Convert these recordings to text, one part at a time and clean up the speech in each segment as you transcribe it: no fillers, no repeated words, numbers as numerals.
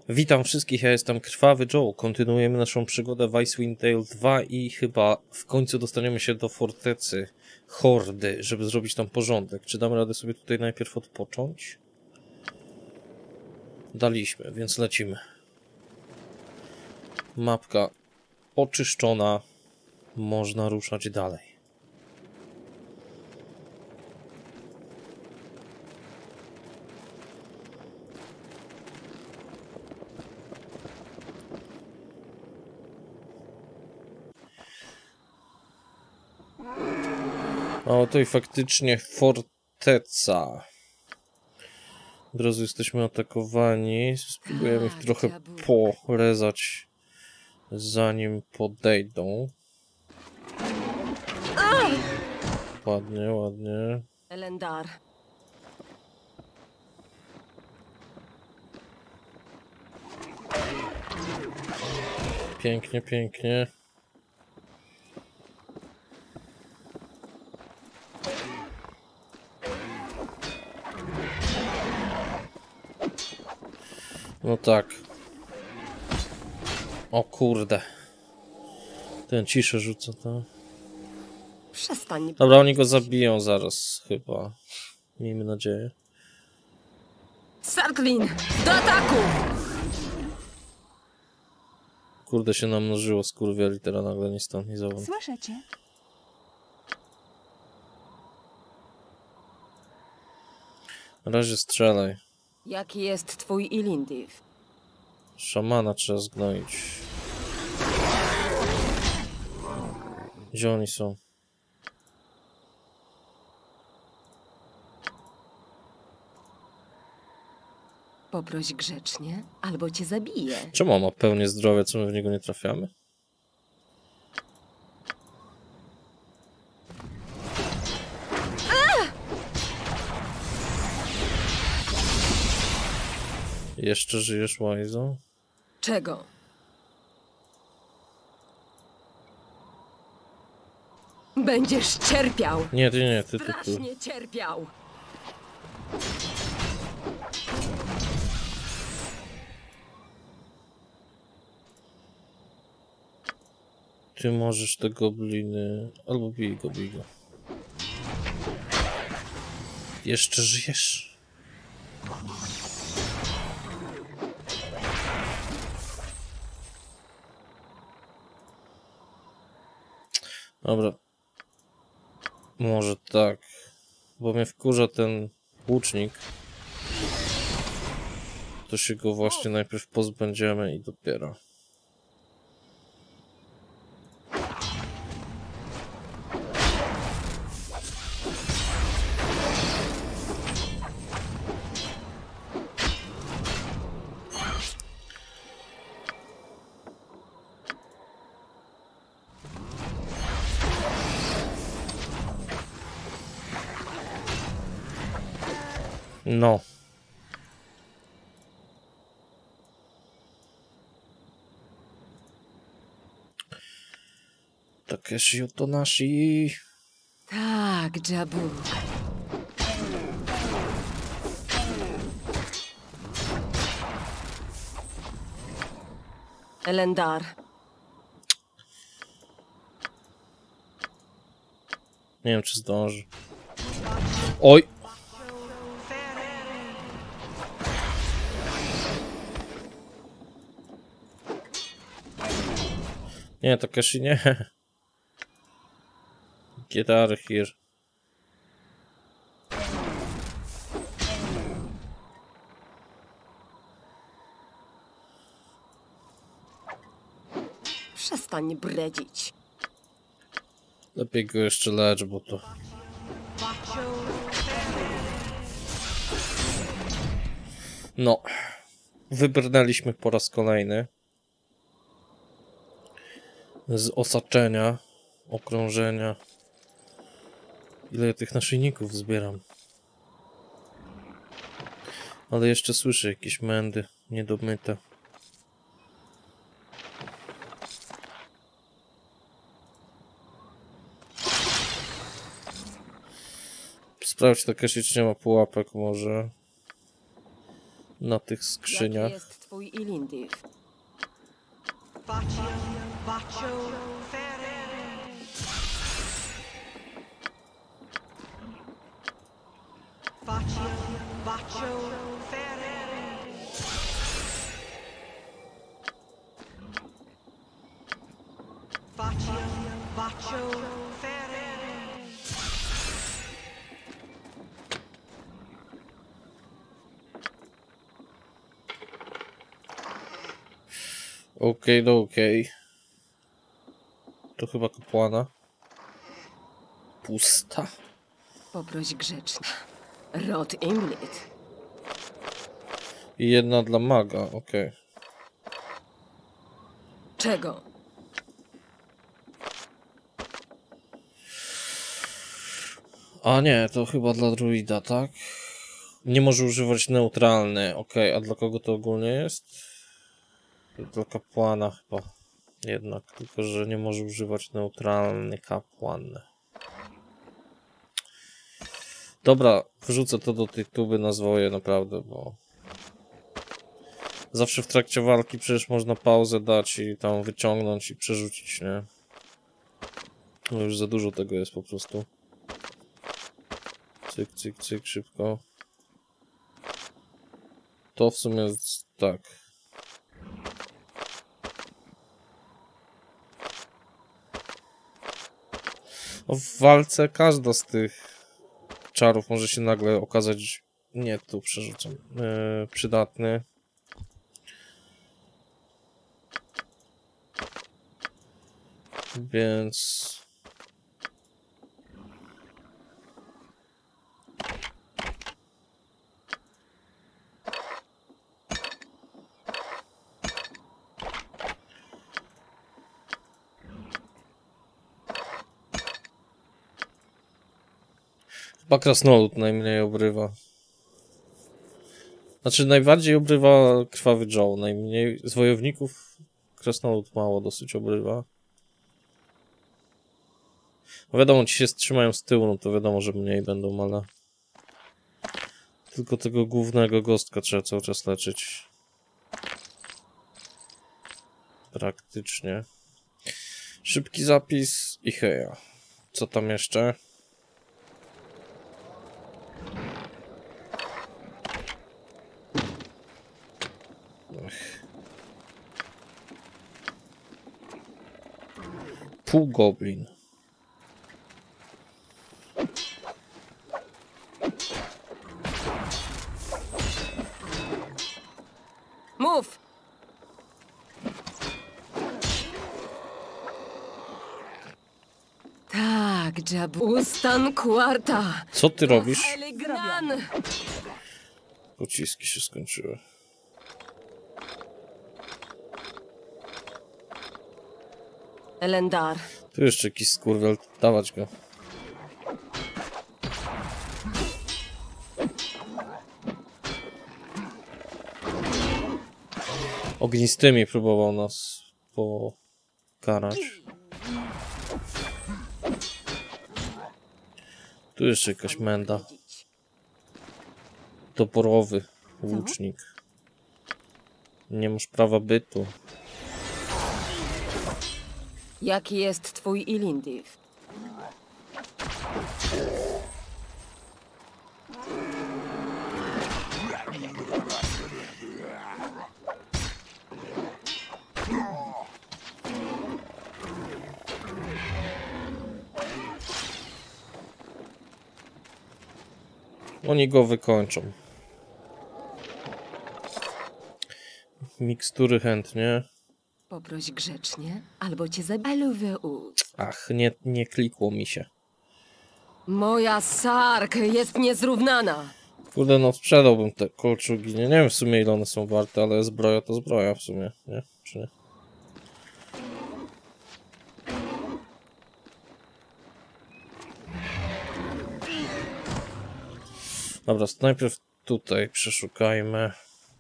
Witam wszystkich, ja jestem Krwawy Joe. Kontynuujemy naszą przygodę w Icewind Dale 2 i chyba w końcu dostaniemy się do fortecy Hordy, żeby zrobić tam porządek. Czy damy radę sobie tutaj najpierw odpocząć? Daliśmy, więc lecimy. Mapka oczyszczona. Można ruszać dalej. O, to i faktycznie forteca. Od razu jesteśmy atakowani. Spróbujemy ich trochę porezać, zanim podejdą. Ładnie, ładnie. Elendar. Pięknie, pięknie. No tak. O kurde. Ten ciszę rzuca, to. Przestań. Dobra, oni go zabiją zaraz chyba. Miejmy nadzieję. Sarklin! Do ataku! Kurde, się namnożyło skurwieli teraz nagle ni stąd, ni zowąd. Słyszę cię. Na razie strzelaj. Jaki jest twój Ilindiv? Szamana trzeba zgnoić. Gdzie oni są? Poproś grzecznie, albo cię zabiję. Czemu on ma pełnię zdrowia, co my w niego nie trafiamy? Jeszcze żyjesz, Łajzo? Czego? Będziesz cierpiał! Nie, ty. Strasznie cierpiał! Ty możesz te gobliny... Albo bij go. Jeszcze żyjesz? Dobra. Może tak. Bo mnie wkurza ten łucznik. To się go właśnie najpierw pozbędziemy i dopiero. No. Takeshi Otonashi. Tak, Jabuk. Elendar. Nie wiem, czy zdąży. Oj! Nie, Takeshi nie. Get out of here. Przestań bredzić. Lepiej go jeszcze lecz, bo to... No. Wybrnęliśmy po raz kolejny. Z osaczenia. Okrążenia. Ile ja tych naszyjników zbieram. Ale jeszcze słyszę jakieś mędy niedomyte. Sprawdź, Takeshi, czy nie ma pułapek może. na tych Jaki skrzyniach. jest twój Ilindiv? Faccio, faccio, ferere. Faccio, faccio, ferere. Faccio, faccio, ferere. Okej. To chyba kapłana. Pusta. Poproś grzecznie. Rod Imlit. I jedna dla maga, okej. Czego? A nie, to chyba dla druida, tak? Nie może używać neutralny, okej. A dla kogo to ogólnie jest? Dla kapłana chyba. Jednak, tylko że nie może używać neutralny kapłan. Dobra, wrzucę to do tej tuby na zwoje naprawdę, bo... Zawsze w trakcie walki przecież można pauzę dać i tam wyciągnąć i przerzucić, nie? No już za dużo tego jest po prostu. Cyk, cyk, cyk, szybko. To w sumie jest tak. No w walce każda z tych czarów może się nagle okazać... Nie, tu przerzucam. Przydatny. Więc... Chyba krasnolud najmniej obrywa. Znaczy najbardziej obrywa krwawy Joe. Najmniej z wojowników krasnolud mało dosyć obrywa. No wiadomo, ci się trzymają z tyłu, no to wiadomo, że mniej będą, ale... Tylko tego głównego gostka trzeba cały czas leczyć. Praktycznie. Szybki zapis i heja. Co tam jeszcze? Półgoblin. Mów! Tak, Jabu. Ustan Quarta. Co ty robisz? Elignan! Pociski się skończyły. Elendar. Tu jeszcze jakiś skurwiel. Dawać go. Ognistymi próbował nas pokarać. Tu jeszcze jakaś menda. Toporowy łucznik. Nie masz prawa bytu. Jaki jest twój Ilindiv? Oni go wykończą. Mikstury chętnie. Poproś grzecznie, albo cię zabiję. Ach, nie klikło mi się. Moja Sark jest niezrównana. Kurde, no sprzedałbym te kolczugi. Nie wiem w sumie ile one są warte, ale zbroja to zbroja w sumie, nie? Czy nie? Dobra, to najpierw tutaj przeszukajmy.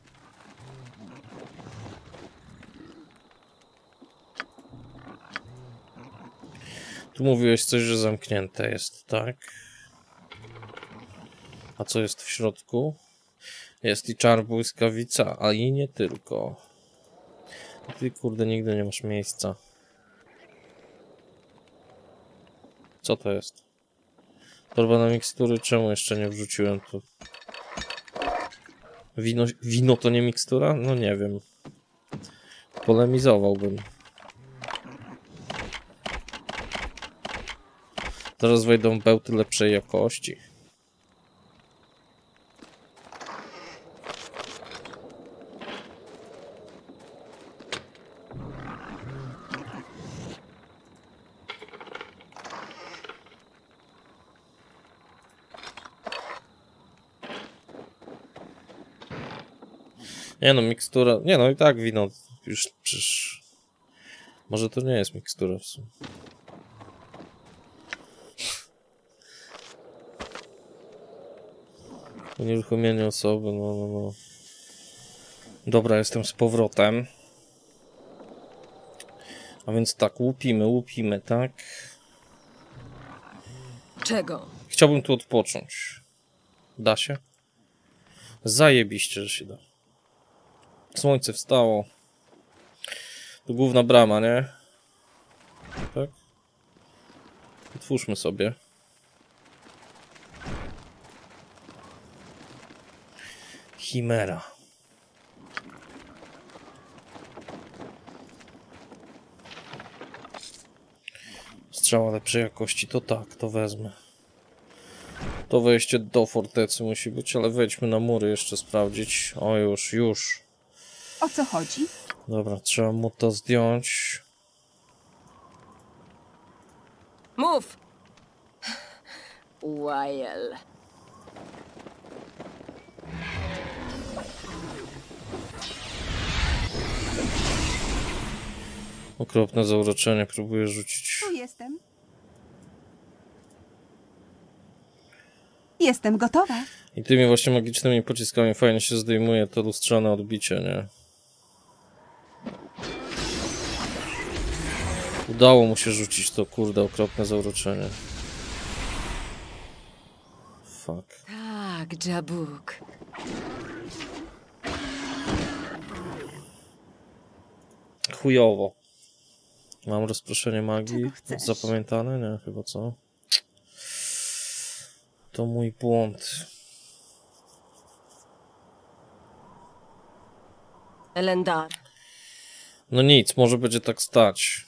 Tu mówiłeś coś, że zamknięte jest, tak? A co jest w środku? Jest i czar błyskawica, ale i nie tylko. Ty kurde nigdy nie masz miejsca. Co to jest? Torba na mikstury? Czemu jeszcze nie wrzuciłem tu? Wino to nie mikstura? No nie wiem. Polemizowałbym. Teraz wejdą bełty lepszej jakości. Nie no, mikstura... Nie no, i tak wino już przecież... Może to nie jest mikstura w sumie. Unieruchomienie osoby, no. Dobra, jestem z powrotem. A więc tak, łupimy, tak? Czego? Chciałbym tu odpocząć. Da się? Zajebiście, że się da. Słońce wstało. To główna brama, nie? Tak? Otwórzmy sobie. Chimera. Strzała lepszej jakości, to tak, to wezmę. To wejście do fortecy musi być, ale wejdźmy na mury jeszcze sprawdzić. O, już. O co chodzi? Dobra, trzeba mu to zdjąć. Mów! Wajel. Okropne zauroczenie, próbuję rzucić. Tu jestem. Jestem gotowa. I tymi właśnie magicznymi pociskami fajnie się zdejmuje to lustrzane odbicie, nie? Udało mu się rzucić to, kurde, okropne zauroczenie. Fuck. Tak, Jabuk. Chujowo. Mam rozproszenie magii. Czego chcesz? Zapamiętane? Nie, chyba co? To mój błąd. Elendar. No nic, może będzie tak stać.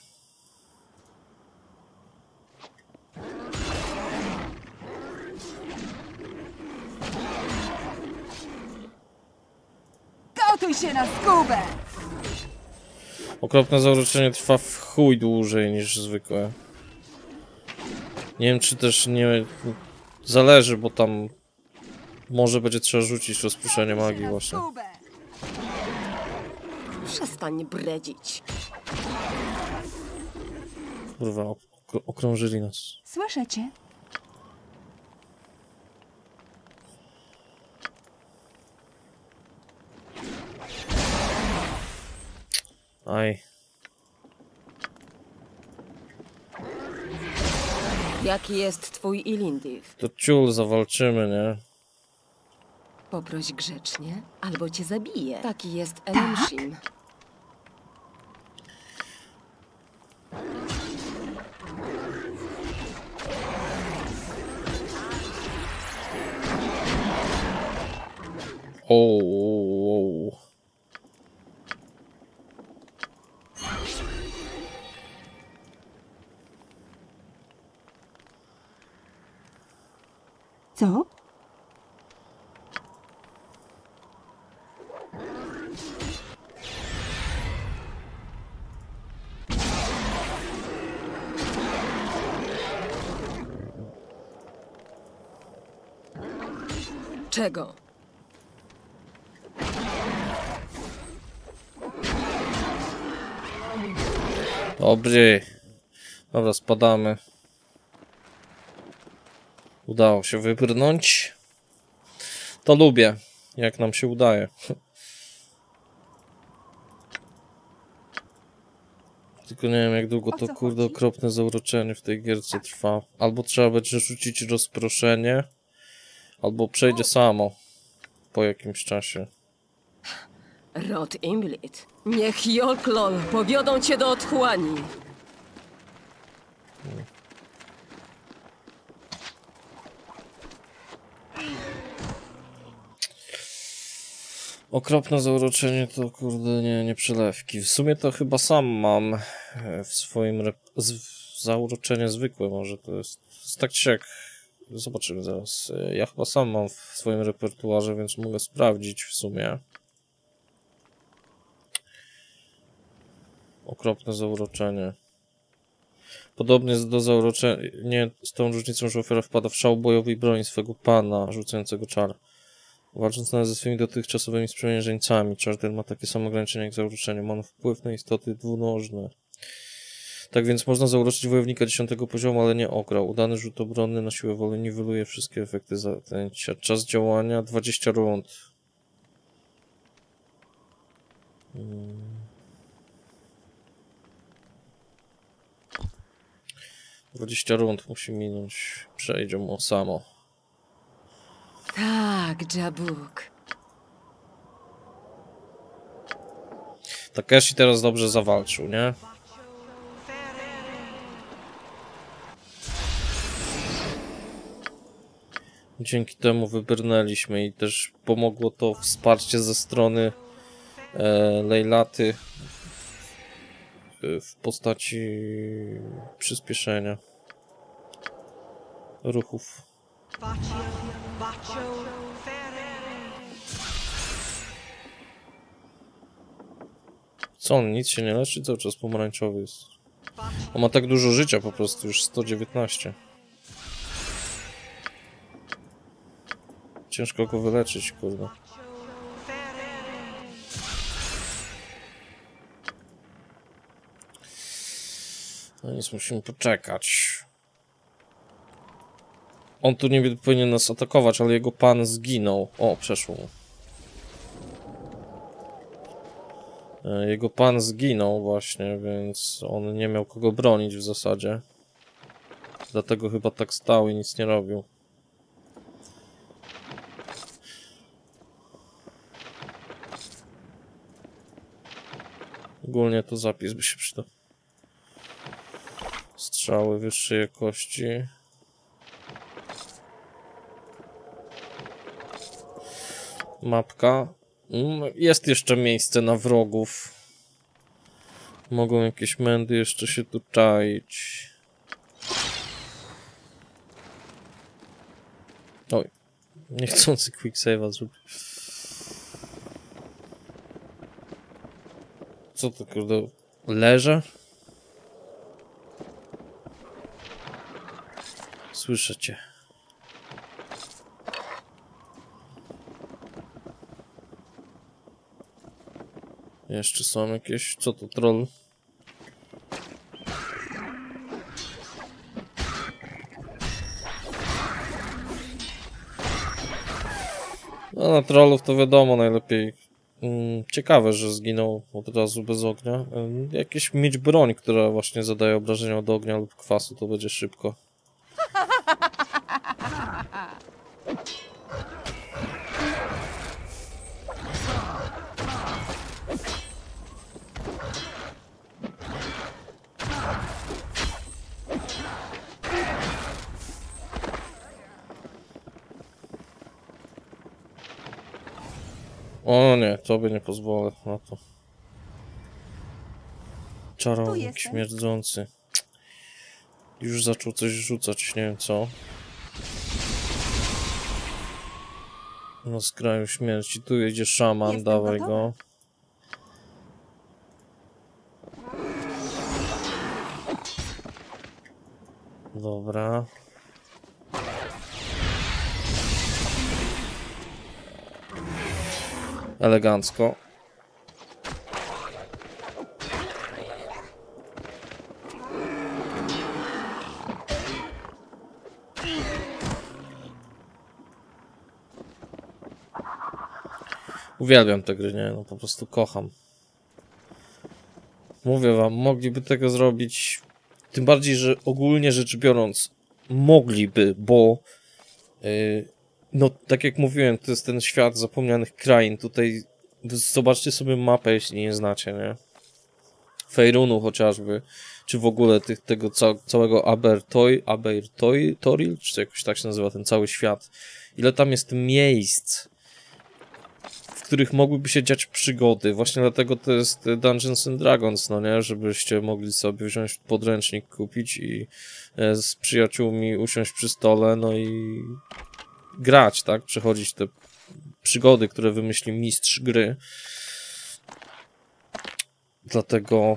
Gotuj się na skubę! Okropne zauroczenie trwa w chuj dłużej niż zwykłe. Nie wiem, czy też nie... Zależy, bo tam... Może będzie trzeba rzucić rozproszenie magii właśnie. Przestań bredzić. Kurwa, okrążyli nas. Słyszę cię. Aj. Jaki jest twój Ilindiv? To ciul, zawalczymy, nie? Poproś grzecznie, albo cię zabiję. Taki jest Elimshim. O. Co? Czego? Dobry. Dobra, spadamy. Udało się wybrnąć. To lubię, jak nam się udaje. Tylko nie wiem, jak długo to, kurde, okropne zauroczenie w tej gierce trwa. Albo trzeba będzie rzucić rozproszenie, albo przejdzie samo. po jakimś czasie. Rod Imlit. Niech Jolklol powiodą cię do otchłani. Okropne zauroczenie to kurde nie przelewki. W sumie to chyba sam mam w swoim zauroczenie zwykłe może to jest tak czy siak. Zobaczymy zaraz. Ja chyba sam mam w swoim repertuarze, więc mogę sprawdzić w sumie. Okropne zauroczenie. Podobnie do zauroczenia, z tą różnicą, że ofiara wpada w szał bojowy i broni swego pana rzucającego czar. Walcząc nawet ze swoimi dotychczasowymi sprzymierzeńcami, czar ten ma takie samo ograniczenia jak zauroczenie. Ma on wpływ na istoty dwunożne. Tak więc można zauroczyć wojownika 10 poziomu, ale nie ograł. Udany rzut obronny na siłę woli niweluje wszystkie efekty zaklęcia. Czas działania 20 rund. 20 rund musi minąć. Przejdzie mu samo. Tak, Jabuk. Takeshi teraz dobrze zawalczył, nie? Dzięki temu wybrnęliśmy i też pomogło to wsparcie ze strony Lejlaty w postaci przyspieszenia ruchów. Co on nic się nie leczy? Cały czas pomarańczowy jest. On ma tak dużo życia po prostu, już 119. Ciężko go wyleczyć, kurde. No nic, musimy poczekać. On tu nie powinien nas atakować, ale jego pan zginął. O, przeszło mu. Jego pan zginął właśnie, więc on nie miał kogo bronić w zasadzie. Dlatego chyba tak stał i nic nie robił. Ogólnie to zapis by się przydał. Strzały wyższej jakości. Mapka. Jest jeszcze miejsce na wrogów. Mogą jakieś mędy jeszcze się tu czaić. Oj. Niechcący quick save'a zrobić. Co to kurde? Leżę? Słyszę cię. Jeszcze są jakieś... Co to? Troll? No na trollów to wiadomo najlepiej. Ciekawe, że zginął od razu bez ognia. Jakieś mieć broń, która właśnie zadaje obrażenia od ognia lub kwasu, to będzie szybko. O nie, tobie nie pozwolę na to. Czarownik śmierdzący. Już zaczął coś rzucać, nie wiem co. Na skraju śmierci. Tu jedzie szaman, Jestem dawaj gotowa. go. Dobra. Elegancko. Uwielbiam te gry, nie? No po prostu kocham. Mówię wam, mogliby tego zrobić. Tym bardziej, że ogólnie rzecz biorąc mogliby, bo No, tak jak mówiłem, to jest ten świat zapomnianych krain. Tutaj zobaczcie sobie mapę, jeśli nie znacie, nie? Fejrunu chociażby, czy w ogóle tego całego Toril, czy jakoś tak się nazywa ten cały świat. Ile tam jest miejsc, w których mogłyby się dziać przygody. Właśnie dlatego to jest Dungeons and Dragons, no nie? Żebyście mogli sobie wziąć podręcznik, kupić i z przyjaciółmi usiąść przy stole, no i grać, tak? Przechodzić te przygody, które wymyśli mistrz gry. Dlatego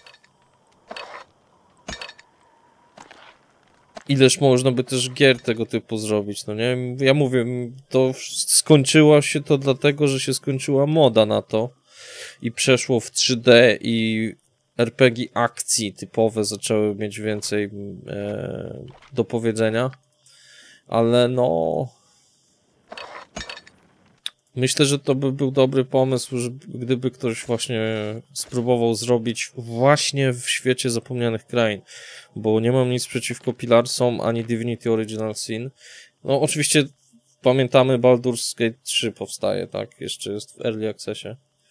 ileż można by też gier tego typu zrobić, no nie? Ja mówię, to skończyło się to dlatego, że się skończyła moda na to i przeszło w 3D i RPG akcji typowe zaczęły mieć więcej do powiedzenia, ale no myślę, że to by był dobry pomysł, gdyby ktoś właśnie spróbował zrobić właśnie w świecie zapomnianych krain, bo nie mam nic przeciwko Pilarsom ani Divinity Original Sin. No oczywiście pamiętamy, Baldur's Gate 3 powstaje, tak? Jeszcze jest w Early Accessie.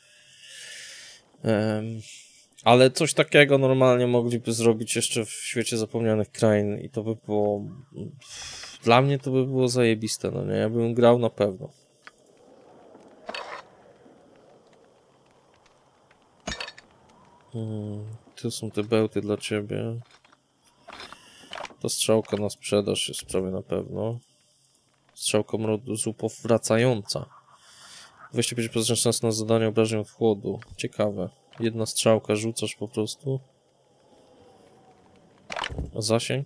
Ale coś takiego normalnie mogliby zrobić jeszcze w świecie zapomnianych krain i to by było... Dla mnie to by było zajebiste, no nie? Ja bym grał na pewno. Tu są te bełty dla ciebie. Ta strzałka na sprzedaż jest prawie na pewno. Strzałka mrozu powracająca. 25% szans na zadanie obrażeń od chłodu. Ciekawe. Jedna strzałka, rzucasz po prostu. A zasięg?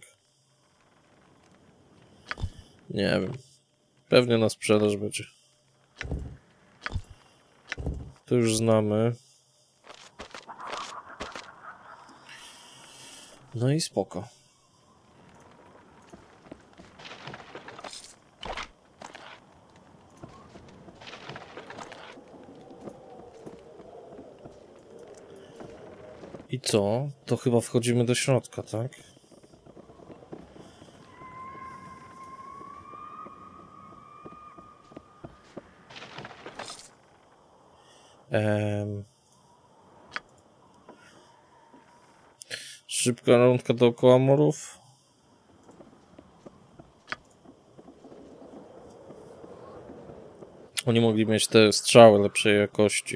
Nie wiem. Pewnie na sprzedaż będzie. To już znamy. No i spoko. I co? To chyba wchodzimy do środka, tak? Szybka rundka dookoła murów. Oni mogli mieć te strzały lepszej jakości.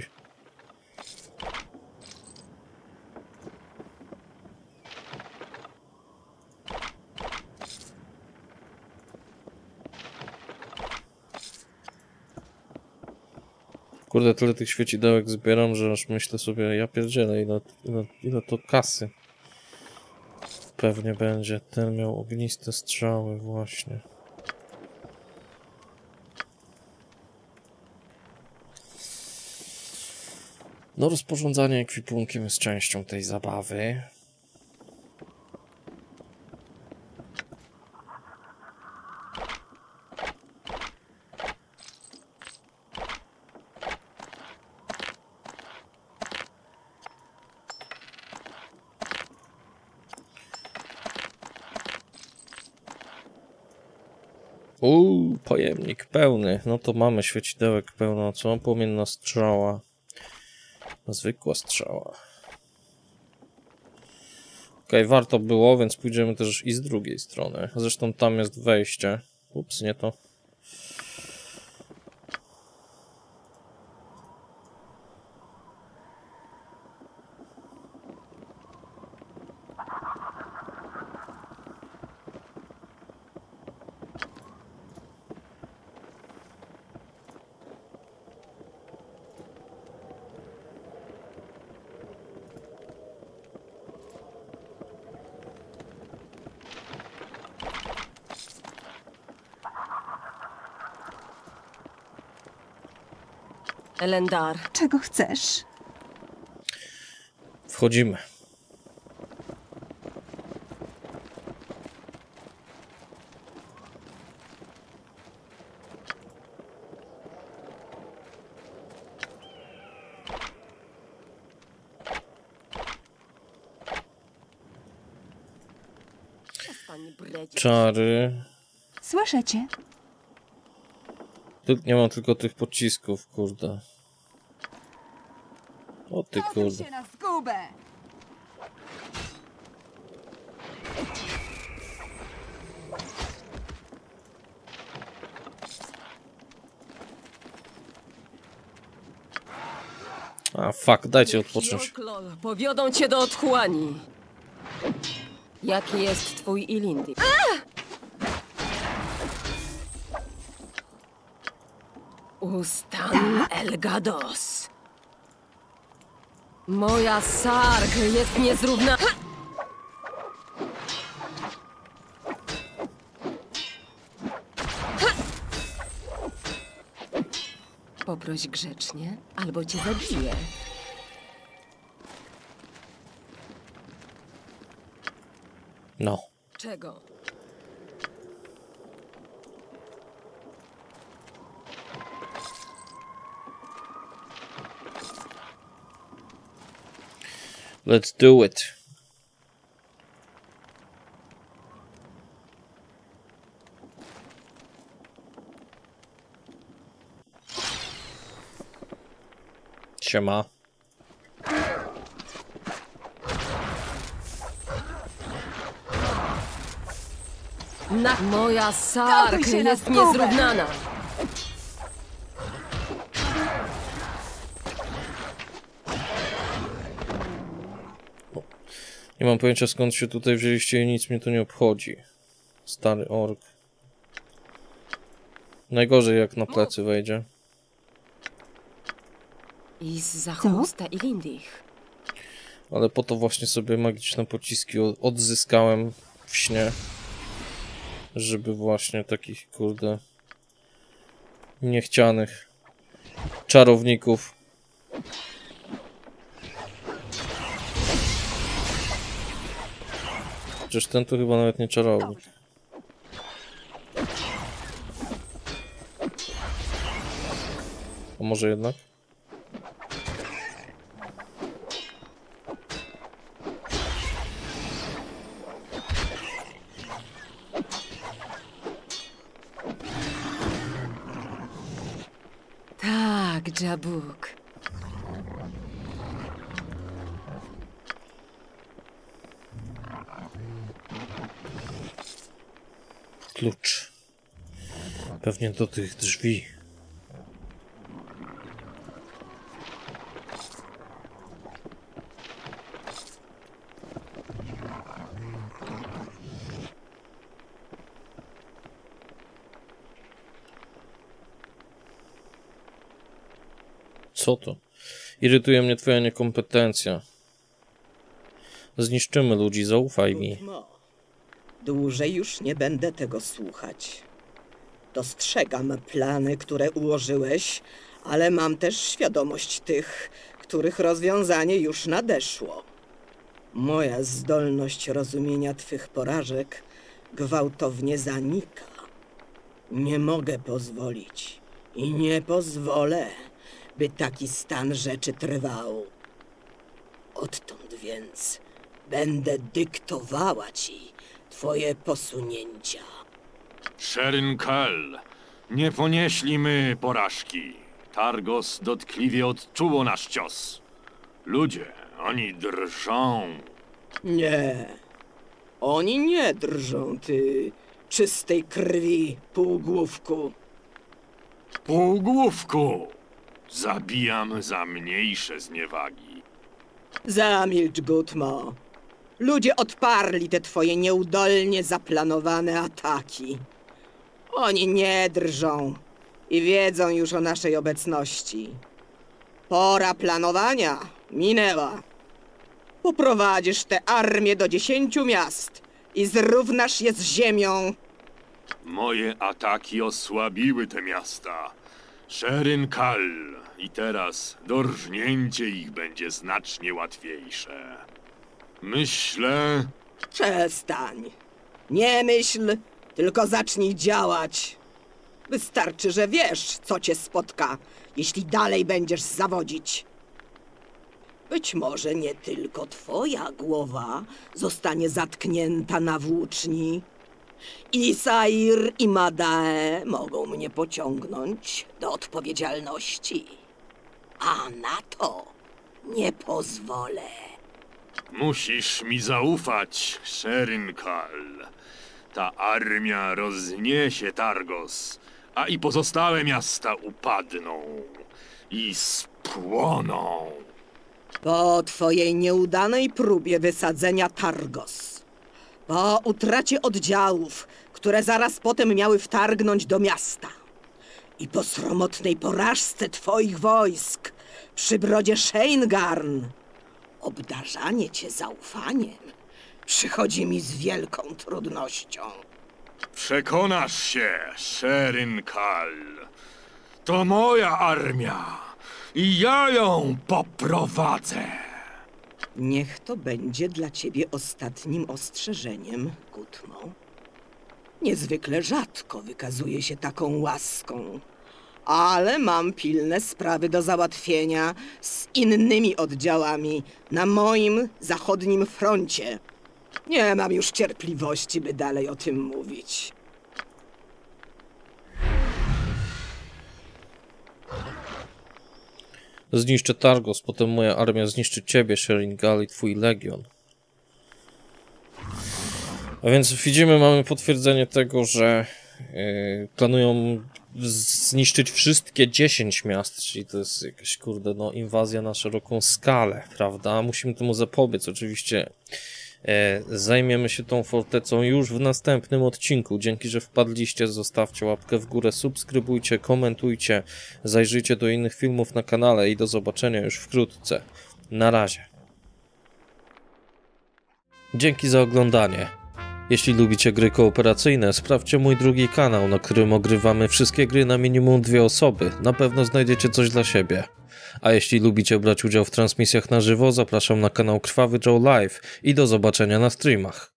Kurde, tyle tych świecidełek zbieram, że aż myślę sobie, ja pierdzielę, ile to kasy. Pewnie będzie. Ten miał ogniste strzały właśnie. No, rozporządzanie ekwipunkiem jest częścią tej zabawy. Pojemnik pełny. No to mamy świecidełek pełno. Co? Płomienna strzała. Zwykła strzała. Okej, warto było, więc pójdziemy też i z drugiej strony. Zresztą tam jest wejście. Ups, nie to. Elendar, Czego chcesz? Wchodzimy. przestań bredzić. Czary. Słyszę cię. Nie mam tylko tych pocisków, kurde. O ty Gotuj kurde. się na zgubę! A fuck, dajcie odpocząć. Joklol, powiodą cię do otchłani. Jaki jest twój Ilindi? Ustan Elgados. Moja Sarg jest niezrówna... Poproś grzecznie, albo cię zabiję. No. Czego? Let's do it. Siema. Moja Sarg Gotuj się na jest zgubę. niezrównana. Nie mam pojęcia skąd się tutaj wzięliście i nic mnie to nie obchodzi. Stary ork. Najgorzej jak na plecy wejdzie. I z zachusta Ilindich. Ale po to właśnie sobie magiczne pociski odzyskałem w śnie. Żeby właśnie takich, kurde, niechcianych czarowników Przecież ten to chyba nawet nie czarownik. A może jednak? Tak, Jabuk. Klucz. Pewnie do tych drzwi. Co to? Irytuje mnie twoja niekompetencja. Zniszczymy ludzi, zaufaj mi. Gutmo, dłużej już nie będę tego słuchać. Dostrzegam plany, które ułożyłeś, ale mam też świadomość tych, których rozwiązanie już nadeszło. Moja zdolność rozumienia twych porażek gwałtownie zanika. Nie mogę pozwolić i nie pozwolę, by taki stan rzeczy trwał. Odtąd więc będę dyktowała ci twoje posunięcia. Sherin Kell, nie ponieśli my porażki. Targos dotkliwie odczuło nasz cios. Ludzie, oni drżą. Nie, oni nie drżą, ty czystej krwi półgłówku. Półgłówku! Zabijam za mniejsze zniewagi. Zamilcz, Gutmo. Ludzie odparli te twoje nieudolnie zaplanowane ataki. Oni nie drżą i wiedzą już o naszej obecności. Pora planowania minęła. Poprowadzisz tę armię do 10 miast i zrównasz je z ziemią. Moje ataki osłabiły te miasta. Sherin Kell. I teraz dorżnięcie ich będzie znacznie łatwiejsze. Myślę... Przestań. Nie myśl, tylko zacznij działać. Wystarczy, że wiesz, co cię spotka, jeśli dalej będziesz zawodzić. Być może nie tylko twoja głowa zostanie zatknięta na włóczni. I Sair, i Madae mogą mnie pociągnąć do odpowiedzialności. A na to nie pozwolę. Musisz mi zaufać, Sherin Kal. Ta armia rozniesie Targos, a i pozostałe miasta upadną i spłoną. Po twojej nieudanej próbie wysadzenia Targos, po utracie oddziałów, które zaraz potem miały wtargnąć do miasta i po sromotnej porażce twoich wojsk przy brodzie Sheingarn, obdarzanie cię zaufaniem przychodzi mi z wielką trudnością. Przekonasz się, Sherin Kal. To moja armia i ja ją poprowadzę. Niech to będzie dla ciebie ostatnim ostrzeżeniem, Gutmo. Niezwykle rzadko wykazuję się taką łaską, ale mam pilne sprawy do załatwienia z innymi oddziałami na moim zachodnim froncie. Nie mam już cierpliwości, by dalej o tym mówić. Zniszczę Targos, potem moja armia zniszczy ciebie, Sherin Kal, i twój legion. A więc widzimy, mamy potwierdzenie tego, że planują zniszczyć wszystkie 10 miast, czyli to jest jakaś, kurde, no, inwazja na szeroką skalę, prawda? Musimy temu zapobiec, oczywiście. Zajmiemy się tą fortecą już w następnym odcinku. Dzięki, że wpadliście, zostawcie łapkę w górę, subskrybujcie, komentujcie, zajrzyjcie do innych filmów na kanale i do zobaczenia już wkrótce. Na razie. Dzięki za oglądanie. Jeśli lubicie gry kooperacyjne, sprawdźcie mój drugi kanał, na którym ogrywamy wszystkie gry na minimum 2 osoby. Na pewno znajdziecie coś dla siebie. A jeśli lubicie brać udział w transmisjach na żywo, zapraszam na kanał Krwawy Joe Live i do zobaczenia na streamach.